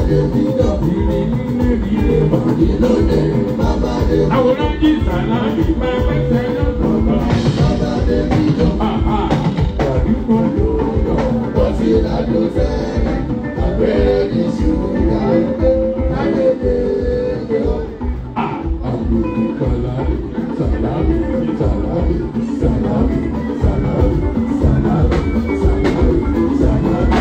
Àwòrán yìí sàlá mi máa ń tẹ̀ lọ́kọ̀ọ̀kan. Àdúgbò ló yọ wọ́n sí ládùn sẹ́yìn. Àgbẹ̀rẹ̀ ní ṣùgbọ́n àgbẹ̀dẹ̀ yọ. Àgbẹ̀dẹ̀ kàlàdé sàlámì sàlámì sàlámì sàlámì sàlámì sàlámì sàlámì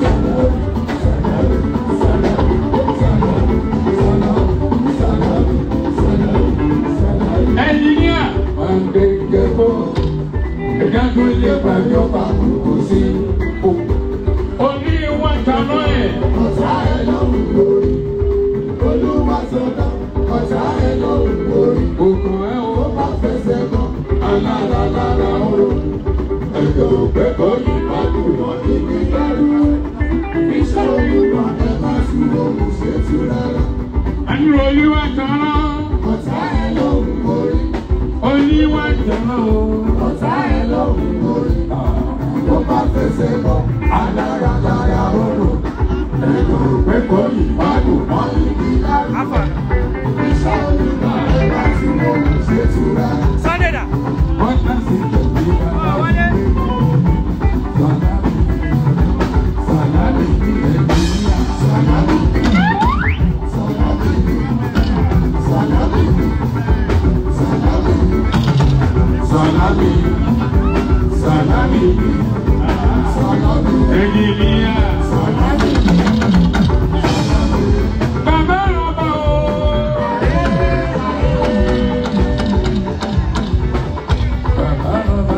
sàlámì. Engineer, one day get home. Ẹ̀dá tó lé pàjọ pàkókò sí. Oní wọn tanná ẹ̀. Ọ̀tá ẹ̀ lọ́wọ́ lórí. Olúwa sọ̀dọ̀. Ọ̀tá ẹ̀ lọ́wọ́ lórí. Ògùn ẹ̀ o. Ó bá fẹsẹ̀ gan. Alára lára oró. Ẹ̀jọ̀ òpẹ́ kọ́ yìí má dùn wọ́n níbi dárú. Iṣẹ́ olúwa ẹ̀ má sùn lóhùn ṣètò rárá. Àní olúwa tanná. Ọ̀tá ẹ̀ lọ́wọ́ lórí. Olúwa tanná o. Ọ̀tá ẹ̀ lọ́wọ́ lórí. Ó bá fẹsẹ̀ gan. Alára lára oró. Ẹ̀jọ̀ òpẹ́ kọ́ yìí má dùn wọ́n níbi dárú. Iṣẹ́ olúwa ẹ̀ má sùn lóhùn ṣètò rárá. Sọ́dẹ̀dà. Wọ́n ná sí ìjọba. Wọlé. Salami ní Nàìjíríà. Salami. Salami. Salami. Salami. Salami. Salami. Salami. Nàìjíríà. Salami. Bàbá ọba o. Bàbá ọba.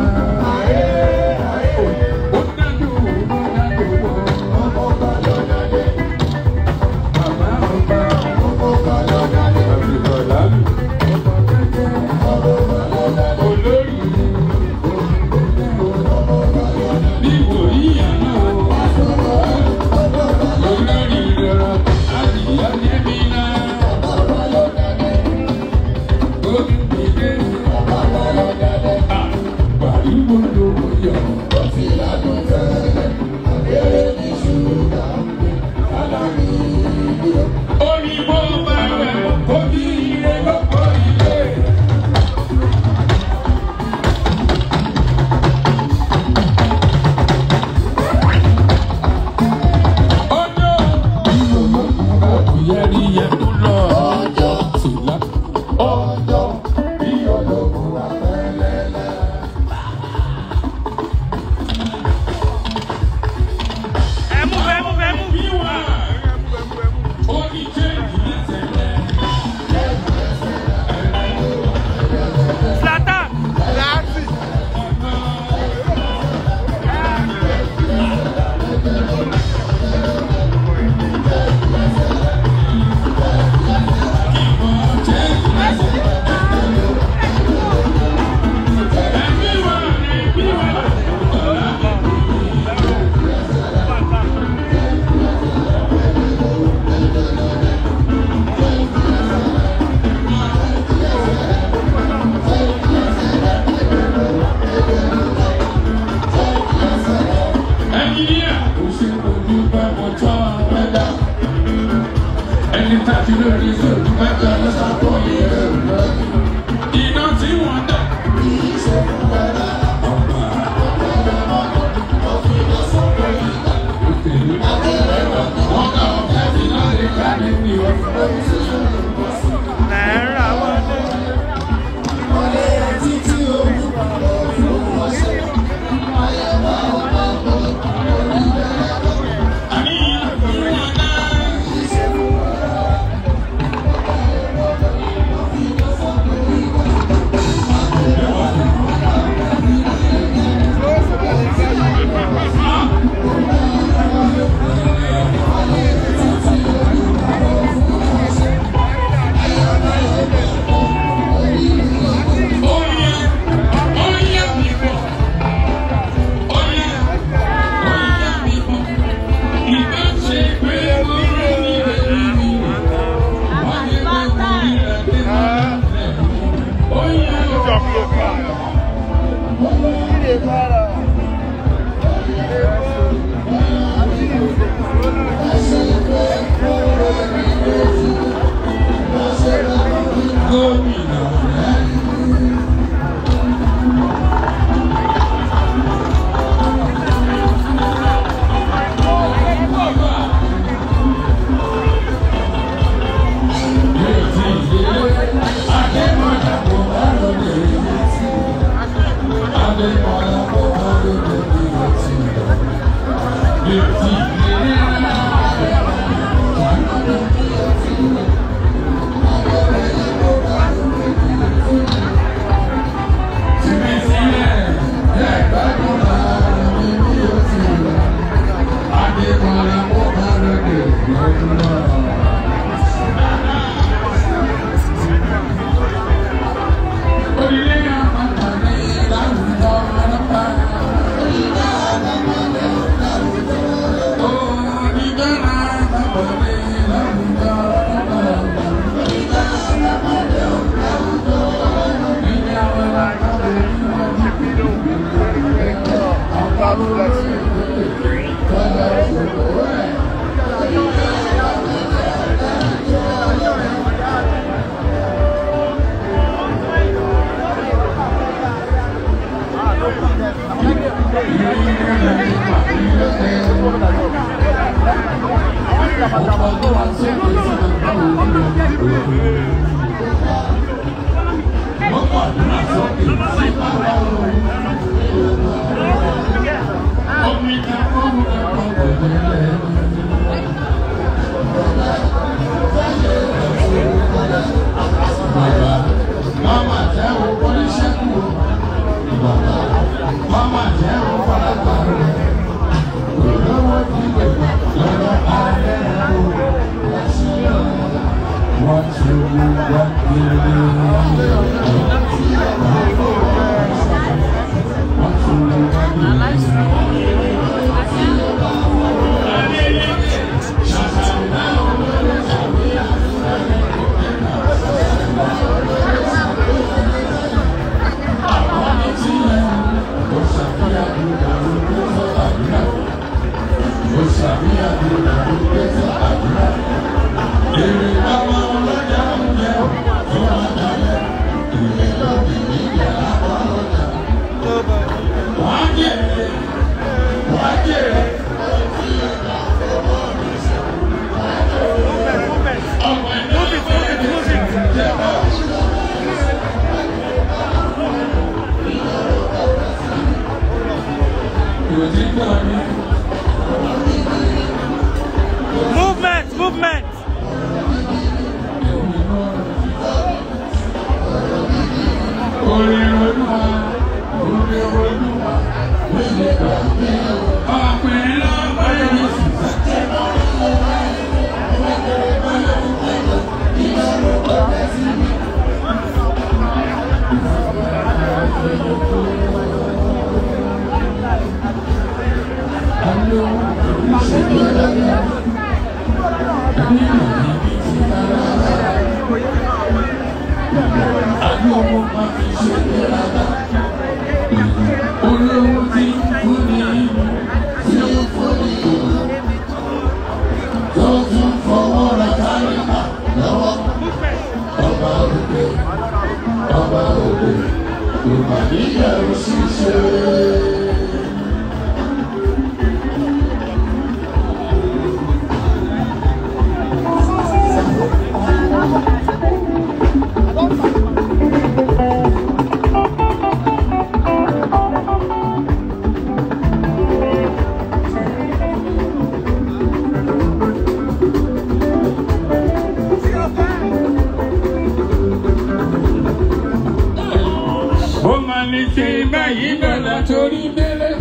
Movement!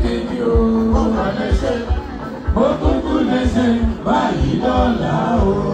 Báyìí lọ́la o.